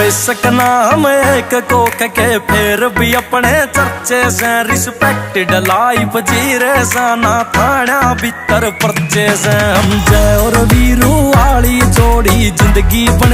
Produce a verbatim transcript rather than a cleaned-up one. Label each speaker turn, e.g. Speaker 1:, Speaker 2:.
Speaker 1: सकना हम एक कोक के फिर भी अपने चर्चे से रिस्पेक्टेड लाइफ जी रे साना थाना भीतर पर्चे से हम जय और वीरू वाली जोड़ी जिंदगी